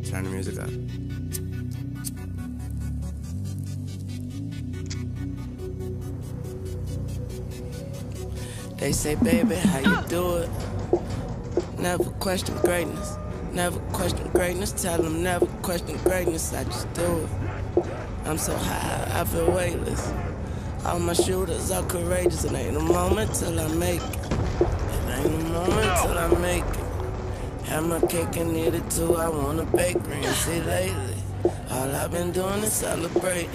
Turn the music up. They say, baby, how you do it? Never question greatness. Never question greatness. Tell them never question greatness. I just do it. I'm so high, I feel weightless. All my shooters are courageous. It ain't a moment till I make it. It ain't a moment till I make it. Have my cake and eat it too. I want a bakery and see lately. All I've been doing is celebrating.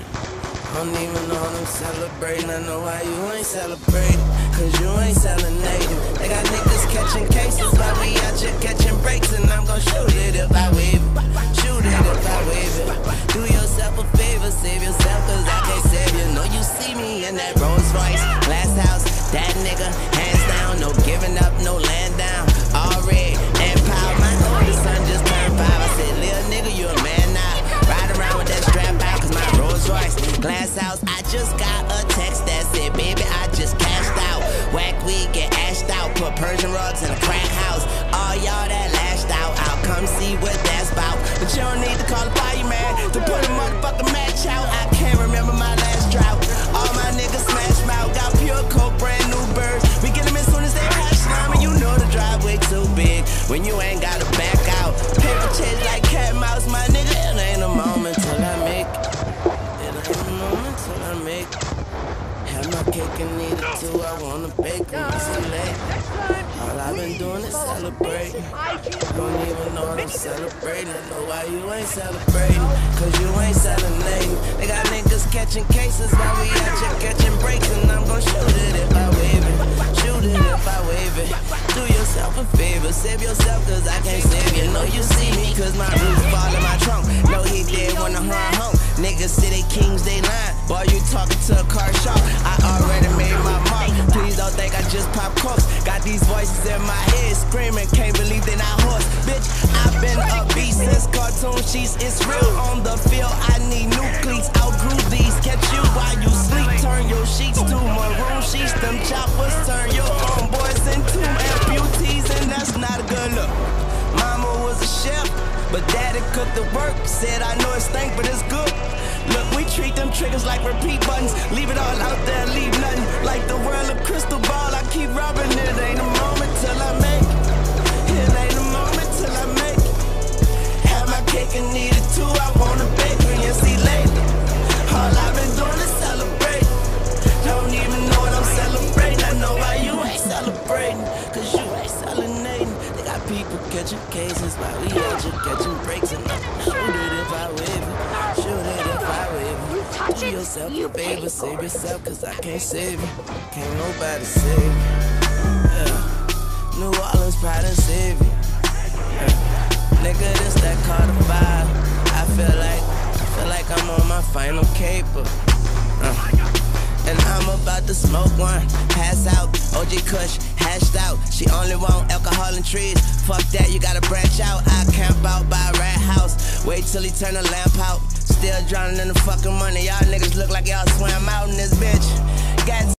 I don't even know what I'm celebrating. I know why you ain't celebrating, cause you ain't selling-nating. They got niggas catching cases while we out here catching breaks. And I'm gon' shoot it if I wave it. Shoot it if I wave it. Do yourself a favor, save yourself, cause I can't save you. Know you see me in that Rolls Royce, glass house, that nigga, hands down. No giving up, no laying down. All red and power. My oldest son just turned 5. I said, little nigga, you a man now. Ride around with that strap out, cause my Rolls Royce, glass house. I just got a text that said, baby, I just cashed out. Whack weed, get ashed out. Put Persian rugs in a crack house. All y'all that lashed out, I'll come see what that's about. But you don't need to call a fireman to put a motherfucking match out. I can't remember my last drought. All my niggas smash mouth. Got pure coke, brand new birds. We get them as soon as they hash slime. And you know the driveway too big when you ain't gotta back out. Paper chase like cat mouse, my nigga. It ain't a moment till I make it. It ain't a moment till I make it. Have my cake and eat it too. I wanna bake and see late. All I've been doing is celebrating. Don't even know what I'm celebrating. I know why you ain't celebrating, cause you ain't selling-nating. They got niggas catching cases while we out here catching breaks. And I'm gon' shoot it if I wave it. Shoot it if I wave it. Do yourself a favor, save yourself, cause I can't save you. Know you see me, cause my roots fall in my trunk. No, he dead when the hunt home. Niggas say they kings, they lying. Boy, you talking to a car shop. I already made my mark. Please don't think I just pop corks. Got these voices in my head screaming, can't believe they not horse. Bitch, I've been a beast since cartoon sheets. It's real on the field. I need new cleats. Outgrew these. Catch you while you sleep. Turn your sheets to maroon sheets. Them choppers turn your homeboys into amputees, and that's not a good look. Mama was a chef, but daddy cooked the work. Said I know it stank, but it's good. Look, we treat them triggers like repeat buttons. Leave it all out there, leave nothing. Like the world of crystal ball, I keep robbing it. Ain't a moment till I make it. It ain't a moment till I make it. Have my cake and eat it too. I want a bakery and see later. All I've been doing is celebrate. Don't even know what I'm celebrating. I know why you ain't celebrating, cause you ain't selling-nating. They got people catching cases while we out here catching breaks. And I'm shoot it if I wave it. Shoot it if I wave it. Do yourself a favor, save yourself, cause I can't save you. Can't nobody save you. Yeah. New Orleans pride and save you. Yeah. Nigga, this that Carter 5. I feel like I'm on my final caper. And I'm about to smoke one, pass out, OG Kush, hashed out. She only want alcohol and trees. Fuck that, you gotta branch out. I camp out by a rat house. Wait till he turn the lamp out. Still drowning in the fucking money. Y'all niggas look like y'all swam out in this bitch. Got